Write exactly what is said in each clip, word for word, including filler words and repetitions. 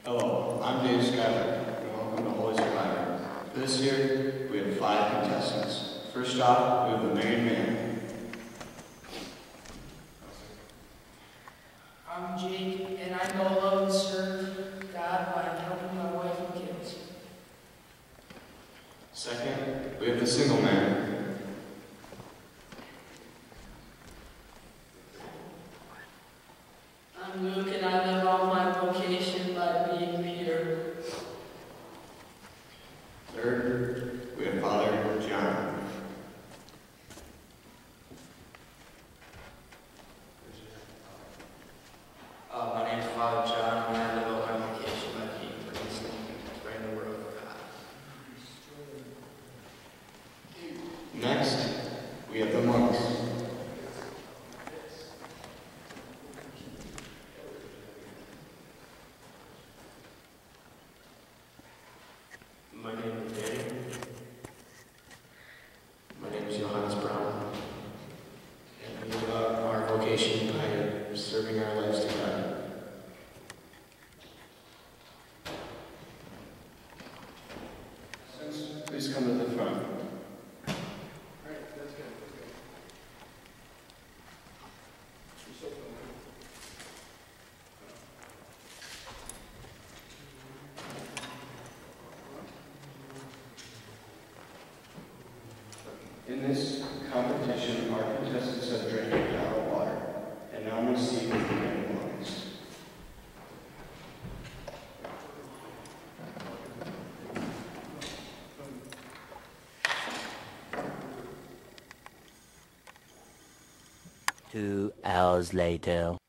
Hello, I'm Dave Skyler, and welcome to Holy Survivor. For this year, we have five contestants. First off, we have the married man. I'm Jake, and I know, love, and serve God by helping my wife and kids. Second, we have the single man. I'm Luke, and I live out my vocation by being Peter. Third, we have Father John. Uh, my name is Father John, and I live out my vocation by being priest and spreading the word of God. Next, we have the monks. My name is Danny. My name is Johannes Brown. And we live out our vocation by serving our lives to God. Please come to the front. In this competition, our contestants have drank a gallon of water, and now we see who the man belongs. Two hours later.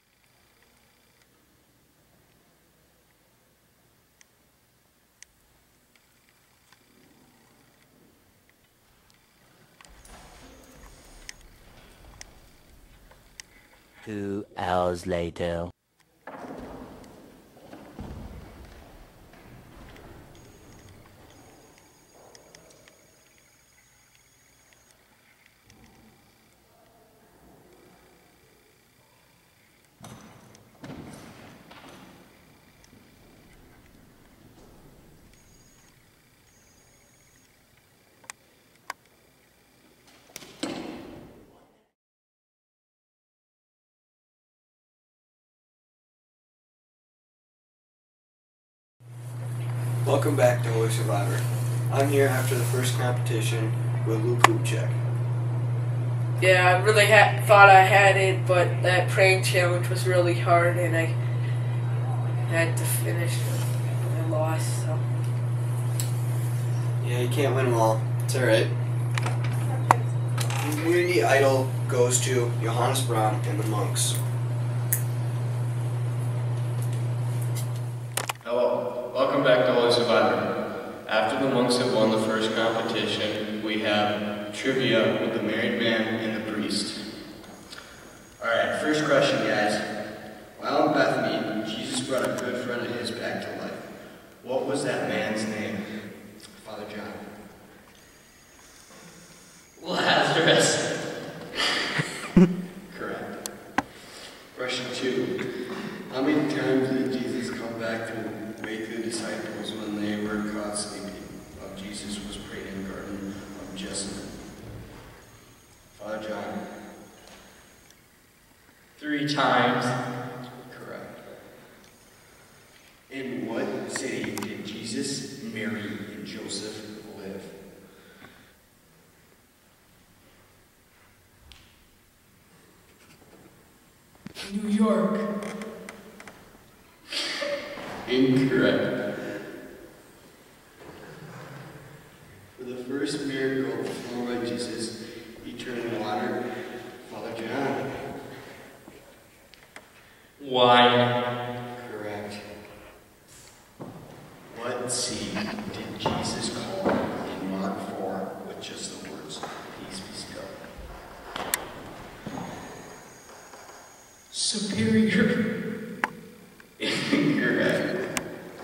Two hours later. Welcome back to Holy Survivor. I'm here after the first competition with Luke Lubchek. Yeah, I really ha- thought I had it, but that praying challenge was really hard, and I had to finish it. I lost, so. Yeah, you can't win them all. It's alright. The Community Idol goes to Johannes Brown and the monks. Hello, welcome back to Holy Survivor. After the monks have won the first competition, we have trivia with the married man and the priest. Alright, first question, guys. While in Bethany, Jesus brought a good friend of his back to life. What was that man's name? Father John. Lazarus. Correct. Question two. How many times did Jesus come back to wake the disciples when they were caught sleeping while Jesus was praying in the Garden of Gethsemane? Father John. Three times. Correct. In what city did Jesus, Mary, and Joseph live? New York. Incorrect. For the first miracle performed by Jesus, he turned water. Father John. Wine. Correct. What sea did Jesus call in Mark four with just the words, "Peace be still"? Superior. Incorrect.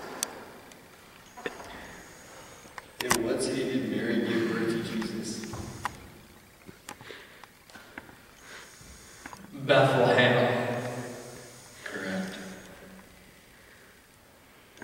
In what city did Mary give birth to Jesus? Bethlehem. Correct.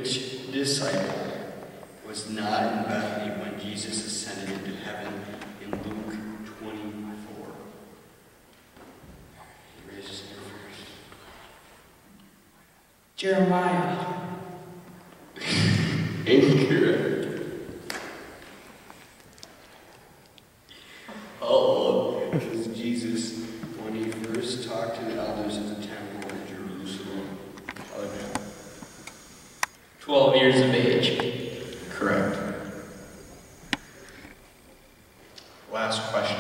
Which disciple was not in Bethany when Jesus ascended into heaven in Luke twenty-four? Raise his hand first. Jeremiah. Incorrect. How old was Jesus when he first talked to the elders of the temple in Jerusalem? Twelve years of age. Correct. Last question.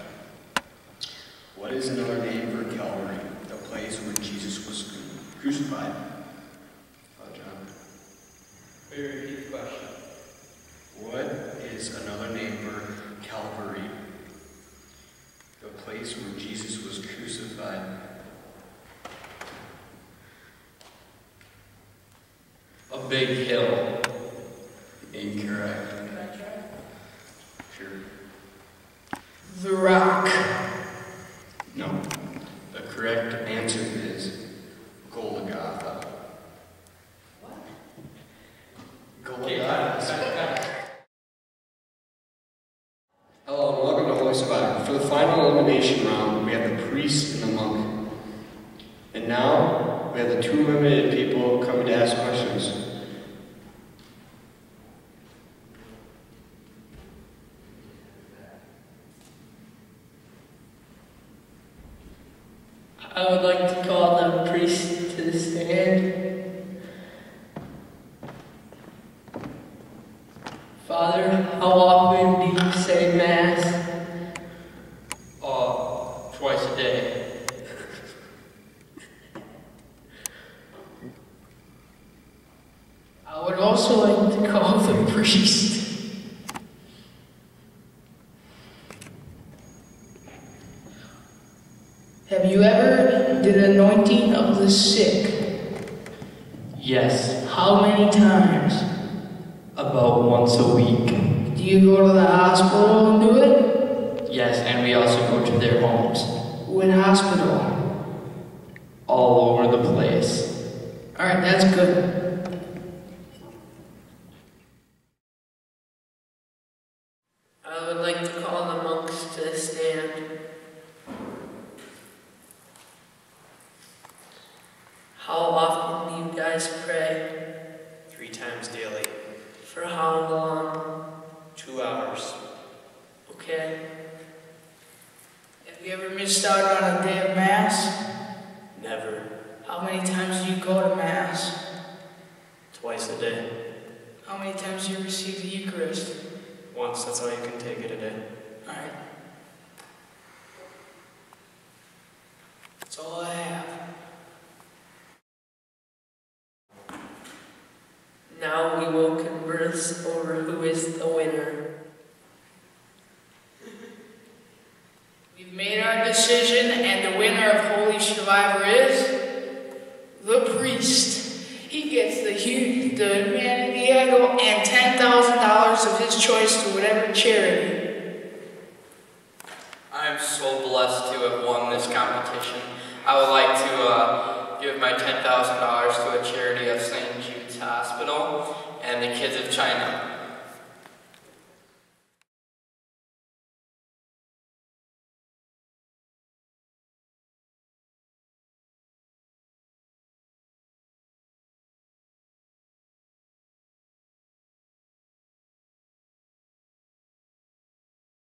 What is another name for Calvary, the place where Jesus was crucified? Oh, John. Repeat the question. What is another name for Calvary, the place where Jesus was crucified? A big hill. Incorrect. Can I try? Sure. The Rock. No. The correct answer is Golgotha. What? Golgotha. Hello and welcome to Holy Survivor. For the final elimination round, we have the priest and the monk. And now, we have the two limited people coming to ask questions. I would like to call the priest to the stand. Father, how often do you say Mass? Uh, twice a day. I would also like to call the priest. Have you ever did anointing of the sick? Yes, How many times? about once a week. Do you go to the hospital and do it? Yes, and we also go to their homes. When hospital? All over the place. Alright, that's good. I would like to call the monks to the stand. How often do you guys pray? Three times daily. For how long? Two hours. Okay. Have you ever missed out on a day of Mass? Never. How many times do you go to Mass? Twice a day. How many times do you receive the Eucharist? Once, that's all you can take it a day. Alright. That's all I have. Now we will converse over who is the winner. We've made our decision, and the winner of Holy Survivor is the priest. He gets the huge, the humanity idol, and ten thousand dollars of his choice to whatever charity. I am so blessed to have won this competition. I would like to uh, give my ten thousand dollars to a charity of Saint Jude's Hospital and the Kids of China.